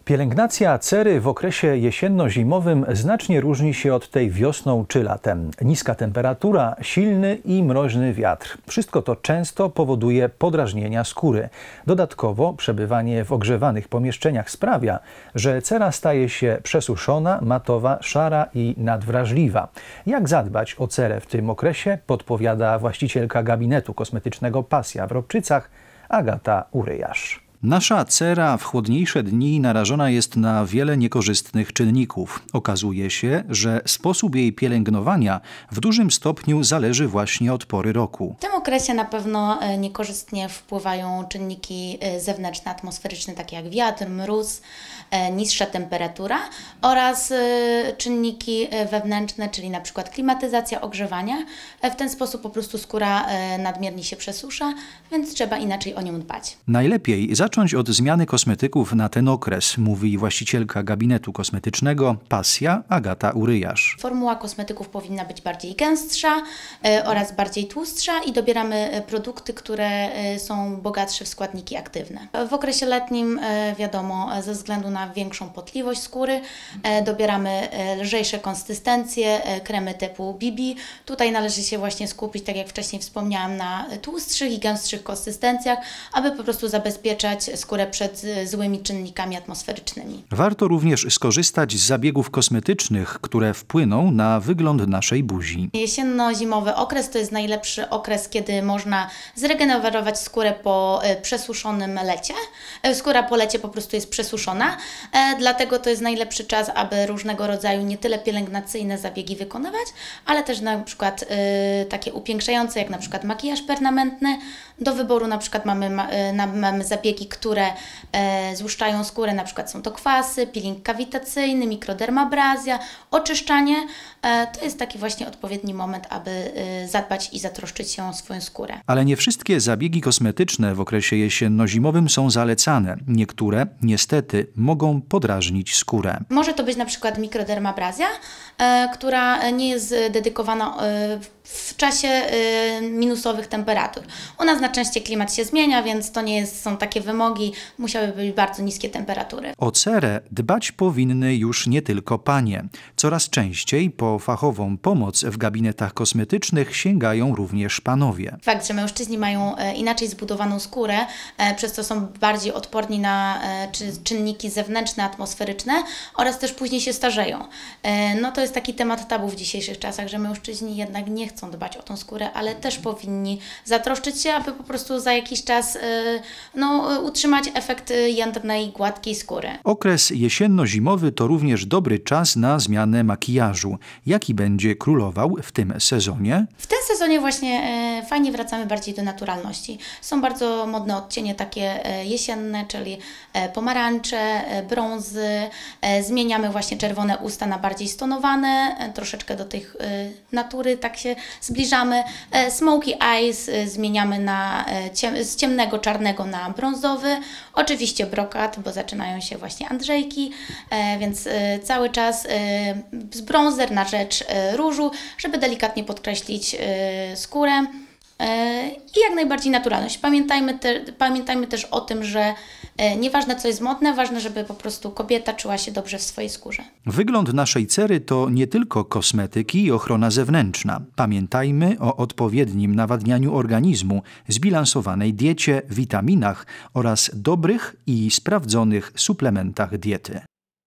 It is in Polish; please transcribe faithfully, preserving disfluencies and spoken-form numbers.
Pielęgnacja cery w okresie jesienno-zimowym znacznie różni się od tej wiosną czy latem. Niska temperatura, silny i mroźny wiatr. Wszystko to często powoduje podrażnienia skóry. Dodatkowo przebywanie w ogrzewanych pomieszczeniach sprawia, że cera staje się przesuszona, matowa, szara i nadwrażliwa. Jak zadbać o cerę w tym okresie, podpowiada właścicielka gabinetu kosmetycznego Pasja w Ropczycach, Agata Uryjarz. Nasza cera w chłodniejsze dni narażona jest na wiele niekorzystnych czynników. Okazuje się, że sposób jej pielęgnowania w dużym stopniu zależy właśnie od pory roku. W tym okresie na pewno niekorzystnie wpływają czynniki zewnętrzne, atmosferyczne, takie jak wiatr, mróz, niższa temperatura oraz czynniki wewnętrzne, czyli na przykład klimatyzacja, ogrzewanie. W ten sposób po prostu skóra nadmiernie się przesusza, więc trzeba inaczej o nią dbać. Najlepiej zacząć od zmiany kosmetyków na ten okres, mówi właścicielka gabinetu kosmetycznego Pasja, Agata Uryjarz. Formuła kosmetyków powinna być bardziej gęstsza y, oraz bardziej tłustsza i dobieramy produkty, które y, są bogatsze w składniki aktywne. W okresie letnim y, wiadomo, ze względu na większą potliwość skóry y, dobieramy y, lżejsze konsystencje, y, kremy typu B B. Tutaj należy się właśnie skupić, tak jak wcześniej wspomniałam, na tłustszych i gęstszych konsystencjach, aby po prostu zabezpieczać skórę przed złymi czynnikami atmosferycznymi. Warto również skorzystać z zabiegów kosmetycznych, które wpłyną na wygląd naszej buzi. Jesienno-zimowy okres to jest najlepszy okres, kiedy można zregenerować skórę po przesuszonym lecie. Skóra po lecie po prostu jest przesuszona, dlatego to jest najlepszy czas, aby różnego rodzaju nie tyle pielęgnacyjne zabiegi wykonywać, ale też na przykład takie upiększające, jak na przykład makijaż permanentny. Do wyboru na przykład mamy, mamy zabiegi, które e, złuszczają skórę, na przykład są to kwasy, peeling kawitacyjny, mikrodermabrazja, oczyszczanie. E, to jest taki właśnie odpowiedni moment, aby e, zadbać i zatroszczyć się o swoją skórę. Ale nie wszystkie zabiegi kosmetyczne w okresie jesienno-zimowym są zalecane. Niektóre niestety mogą podrażnić skórę. Może to być na przykład mikrodermabrazja, e, która nie jest dedykowana e, w czasie e, minusowych temperatur. U nas na szczęście klimat się zmienia, więc to nie jest, są takie wymogi, musiały być bardzo niskie temperatury. O cerę dbać powinny już nie tylko panie. Coraz częściej po fachową pomoc w gabinetach kosmetycznych sięgają również panowie. Fakt, że mężczyźni mają e, inaczej zbudowaną skórę, e, przez to są bardziej odporni na e, czy, czynniki zewnętrzne, atmosferyczne oraz też później się starzeją. E, no to jest taki temat tabu w dzisiejszych czasach, że mężczyźni jednak nie chcą dbać o tą skórę, ale też powinni zatroszczyć się, aby po prostu za jakiś czas e, no, utrzymać efekt jędrnej, gładkiej skóry. Okres jesienno-zimowy to również dobry czas na zmianę makijażu. Jaki będzie królował w tym sezonie? W tym sezonie właśnie e, fajnie wracamy bardziej do naturalności. Są bardzo modne odcienie takie e, jesienne, czyli e, pomarańcze, e, brązy. E, zmieniamy właśnie czerwone usta na bardziej stonowane, e, troszeczkę do tych e, natury tak się zbliżamy. E, smoky eyes e, zmieniamy na, e, ciem, z ciemnego czarnego na brązowy. Oczywiście brokat, bo zaczynają się właśnie andrzejki, e, więc e, cały czas e, z bronzer na rzecz e, różu, żeby delikatnie podkreślić e, skórę e, i jak najbardziej naturalność. Pamiętajmy, te, pamiętajmy też o tym, że e, nieważne co jest modne, ważne, żeby po prostu kobieta czuła się dobrze w swojej skórze. Wygląd naszej cery to nie tylko kosmetyki i ochrona zewnętrzna. Pamiętajmy o odpowiednim nawadnianiu organizmu, zbilansowanej diecie, witaminach oraz dobrych i sprawdzonych suplementach diety.